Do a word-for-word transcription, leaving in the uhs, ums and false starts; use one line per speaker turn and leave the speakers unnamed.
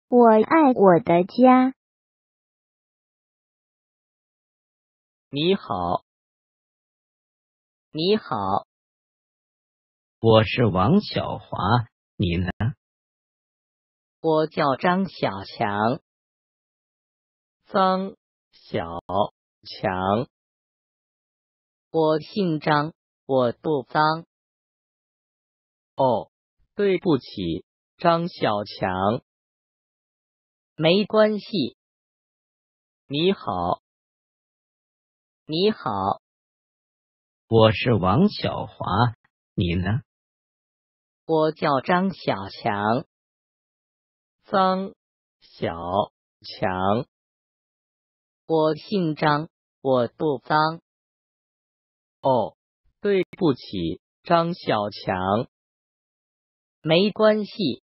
我爱我的家。
你好，你好，
我是王小华，你呢？
我叫张小强。张小强，我姓张，我不脏。哦，对不起，张小强。没关系。你好，你好，
我是王小华，你呢？
我叫张小强。张小强，我姓张，我不脏。哦，对不起，张小强。没关系。